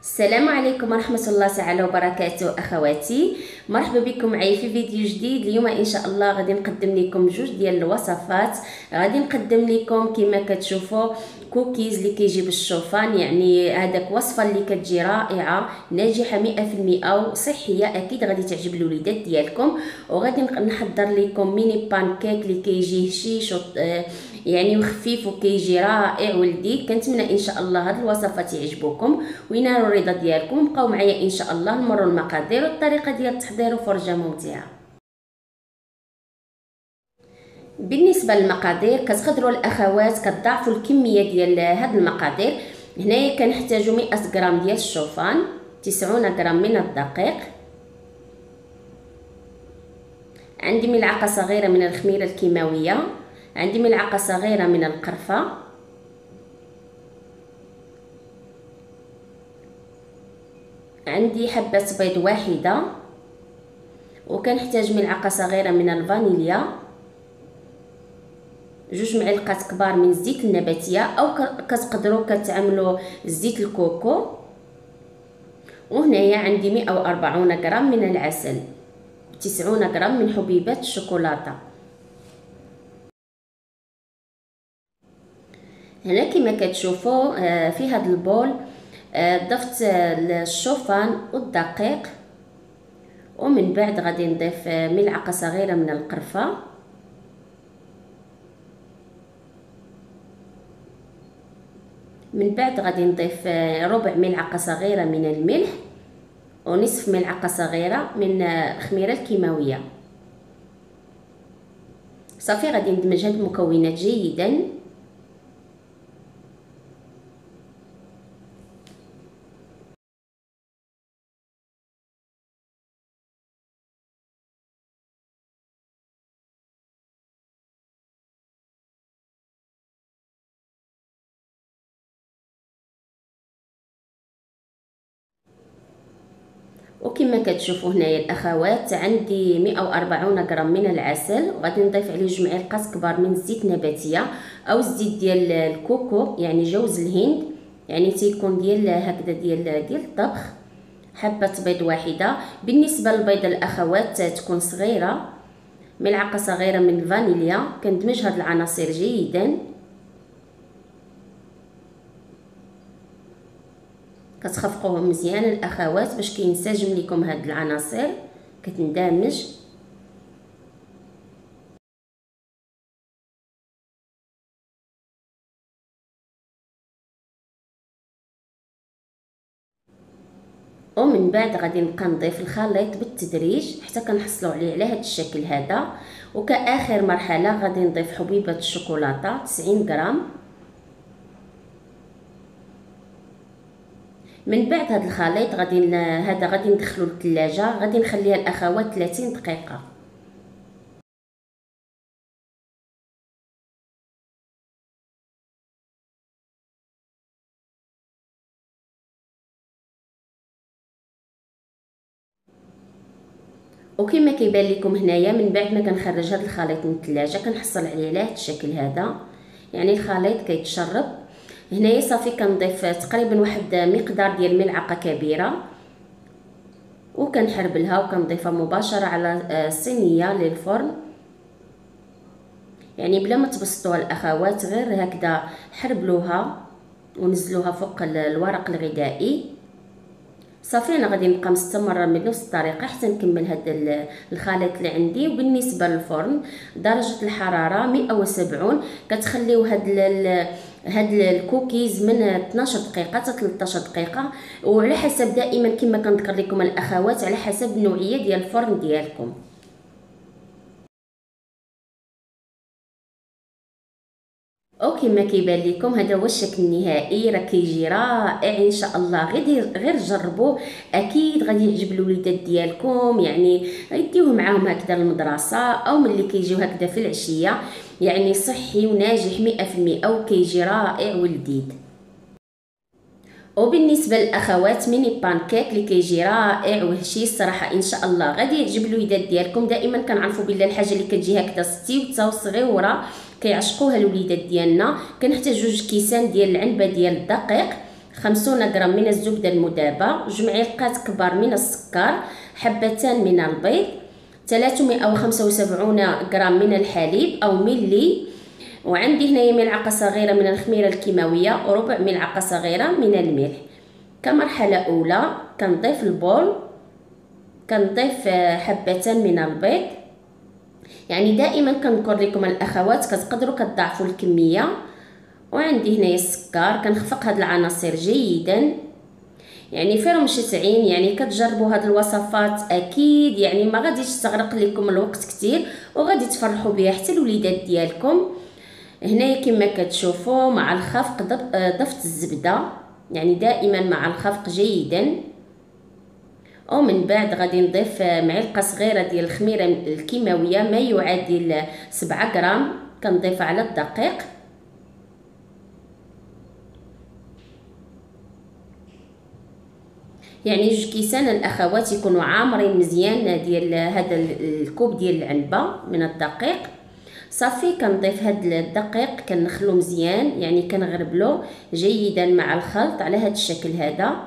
السلام عليكم ورحمة الله تعالى وبركاته أخواتي. مرحبا بكم معايا في فيديو جديد. اليوم إن شاء الله غادي نقدم لكم جوج ديال الوصفات. غادي نقدم لكم كما كتشوفوا كوكيز اللي كيجي بالشوفان، يعني هذاك وصفة اللي كتجي رائعة ناجحة 100% وصحية، أكيد غادي تعجب الوليدات ديالكم. وغادي نحضر لكم ميني بانكيك اللي كيجي هشيش يعني وخفيف وكيجي رائع ولذيذ. كنتمنى ان شاء الله هاد الوصفات يعجبوكم وينالوا الرضا ديالكم. بقاو معايا ان شاء الله نمروا المقادير والطريقه ديال التحضير وفرجه ممتعه. بالنسبه للمقادير كتقدروا الاخوات كتضاعفوا الكميه ديال هاد المقادير. هنايا كنحتاجوا 100 غرام ديال الشوفان، 90 غرام من الدقيق، عندي ملعقه صغيره من الخميره الكيماويه، عندي ملعقه صغيره من القرفه، عندي حبه بيض واحده، وكنحتاج ملعقه صغيره من الفانيليا، جوج معالق كبار من الزيت النباتيه او كتقدروا كتعملوا زيت الكوكو، وهنايا عندي 140 غرام من العسل، 90 غرام من حبيبات الشوكولاته. هنا كما كتشوفوا في هذا البول ضفت الشوفان والدقيق، ومن بعد غادي نضيف ملعقه صغيره من القرفه، من بعد غادي نضيف ربع ملعقه صغيره من الملح، ونصف ملعقه صغيره من الخميره الكيماويه. صافي غادي ندمج هاد المكونات جيدا. وكما كتشوفوا هنايا الاخوات عندي 140 غرام من العسل، وغادي نضيف عليه جوج معالق كبار من الزيت النباتيه او الزيت ديال الكوكو يعني جوز الهند، يعني تيكون ديال هكذا ديال الطبخ. حبه بيض واحده، بالنسبه للبيض الاخوات تكون صغيره، ملعقه صغيره من الفانيليا. كندمج هاد العناصر جيدا، كتخفقوهم مزيان الاخوات باش كينسجم لكم هاد العناصر، كتندمج. ومن بعد غادي نبقى نضيف الخليط بالتدريج حتى كنحصلوا عليه على هذا الشكل هذا. وكاخر مرحله غادي نضيف حبيبه الشوكولاته 90 غرام. من بعد هذا الخليط غادي ندخلو للثلاجه، غادي نخليها الاخوات 30 دقيقه. وكما كيبان لكم هنايا من بعد ما كنخرج هذا الخليط من الثلاجه كنحصل عليه على هذا الشكل هذا، يعني الخليط كيتشرب. هنايا صافي كنضيف تقريبا واحد مقدار ديال ملعقه كبيره، وكنحربلها وكنضيفها مباشره على الصينيه للفرن، يعني بلا ما تبسطوها الاخوات، غير هكذا حربلوها ونزلوها فوق الورق الغذائي. صافي انا غادي نبقى مستمره بنفس الطريقه حتى نكمل هذا الخليط اللي عندي. وبالنسبه للفرن درجه الحراره 170، كتخليو هاد الكوكيز من 12 دقيقه حتى 13 دقيقه، وعلى حسب دائما كما كنذكر لكم الاخوات على حسب النوعيه ديال الفرن ديالكم. وكما كيبان لكم هذا هو الشكل النهائي، راه كيجي رائع ان شاء الله. غير جربوه، اكيد غادي يعجب الوليدات ديالكم، يعني يديوه معاهم هكذا للمدرسه او ملي كيجيو هكذا في العشيه، يعني صحي وناجح 100% وكيجي رائع ولذيذ. وبالنسبه للاخوات ميني بانكيك اللي كيجي رائع وهشي الصراحه ان شاء الله غادي يعجب الوليدات ديالكم. دائما كنعرفوا بلي الحاجه اللي كتجي هكذا ستيوته وصغيره كيعشقوها الوليدات ديالنا. كنحتاج جوج كيسان ديال العنبه ديال الدقيق، 50 غرام من الزبدة المذابة، 2 معلقات كبار من السكر، حبتان من البيض، 375 غرام من الحليب أو ملي، وعندي هنايا ملعقة صغيرة من الخميرة الكيماوية وربع ملعقة صغيرة من الملح. كمرحلة أولى كنضيف البول، كنضيف حبتان من البيض. يعني دائما كنذكر لكم الاخوات كتقدروا كتضاعفوا الكميه. وعندي هنايا السكر، كنخفق هاد العناصر جيدا. يعني في رمشة عين، يعني كتجربوا هاد الوصفات اكيد يعني ما غاديش تغرق لكم الوقت كتير، وغادي تفرحوا بها حتى الوليدات ديالكم. هنايا كما كتشوفوا مع الخفق ضفت الزبده، يعني دائما مع الخفق جيدا. ومن بعد غادي نضيف معلقه صغيره ديال الخميره الكيماويه ما يعادل 7 غرام، كنضيفها على الدقيق. يعني 2 كيسان الاخوات يكونوا عامرين مزيان ديال هذا الكوب ديال العنبه من الدقيق. صافي كنضيف هذا الدقيق كنخلو مزيان، يعني كنغربلو جيدا مع الخلط على هذا الشكل هذا.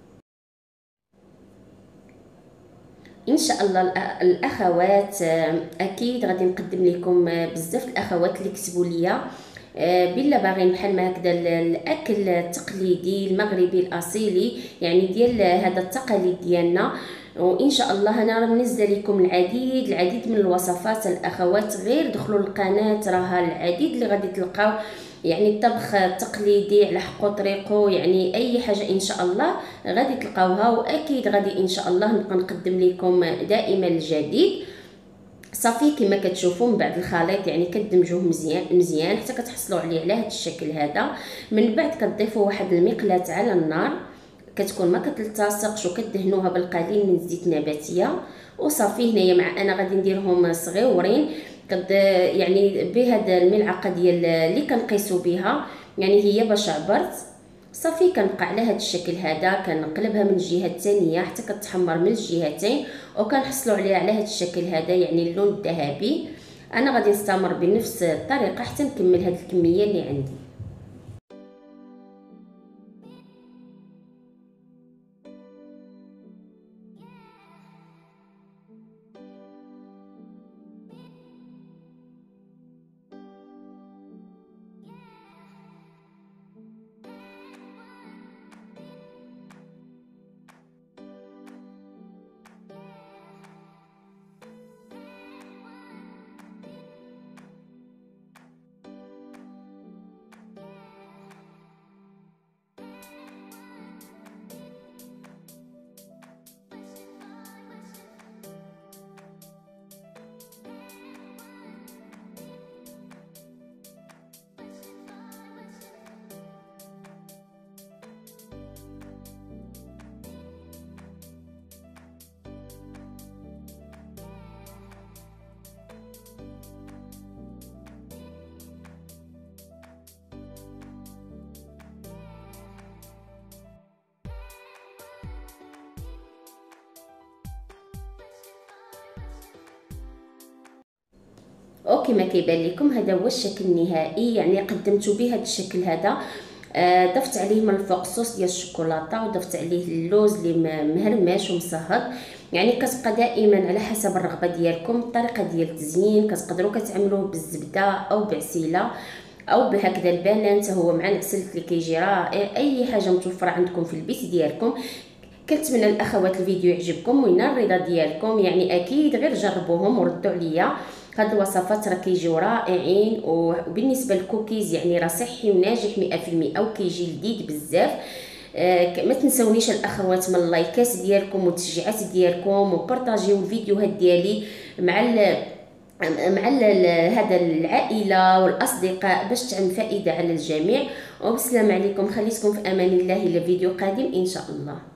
ان شاء الله الاخوات اكيد غادي نقدم لكم بزاف الاخوات اللي كتبوا ليا بلا باغيين بحال ما هكذا الاكل التقليدي المغربي الاصيلي، يعني ديال هذا التقاليد ديالنا. وان شاء الله انا راه منزله لكم العديد من الوصفات الاخوات، غير دخلوا القناه راها العديد اللي غادي تلقاو، يعني الطبخ التقليدي على حقو طريقو، يعني اي حاجه ان شاء الله غادي تلقاوها. واكيد غادي ان شاء الله نبقى نقدم لكم دائما الجديد. صافي كما كتشوفوا من بعد الخليط يعني كدمجوه مزيان حتى كتحصلوا عليه على هذا الشكل هذا. من بعد كتضيفوا واحد المقلاة على النار، كتكون ما كتلتصقش، وكدهنوها بالقليل من الزيت النباتيه. وصافي هنايا مع انا غادي نديرهم صغيورين، يعني بهذا الملعقه ديال اللي كنقيسوا بها، يعني هي باش عبرت. صافي كنبقى على هذا الشكل هذا، كنقلبها من الجهه الثانيه حتى كتحمر من الجهتين، وكنحصلوا عليها على هذا الشكل هذا، يعني اللون الذهبي. انا غادي نستمر بنفس الطريقه حتى نكمل هذه الكميه اللي عندي. وكما كيبان لكم هذا هو الشكل النهائي، يعني قدمته بهذا الشكل هذا. ضفت عليه من الفوق صوص ديال الشوكولاته، وضفت عليه اللوز اللي مهرمش ومصهد. يعني كتبقى دائما على حسب الرغبه ديالكم الطريقه ديال التزيين. كتقدروا كتعملوه بالزبده او بعسيله او بهكذا البنان حتى هو مع العسل اللي كيجي رائع. اي حاجه متوفره عندكم في البيت ديالكم. كنتمنى الاخوات الفيديو يعجبكم وينال الرضا ديالكم، يعني اكيد غير جربوهم وردوا عليا. هاد الوصفات راه كيجيو رائعين. وبالنسبه للكوكيز يعني راه صحي وناجح 100%، وكيجي لذيذ بزاف. ما تنسونيش الاخوات من اللايكات ديالكم والتشجيعات ديالكم، وبارطاجيو الفيديوهات ديالي مع هذا العائله والاصدقاء باش تعم فائده على الجميع. وبسلام عليكم، خليتكم في امان الله الى فيديو قادم ان شاء الله.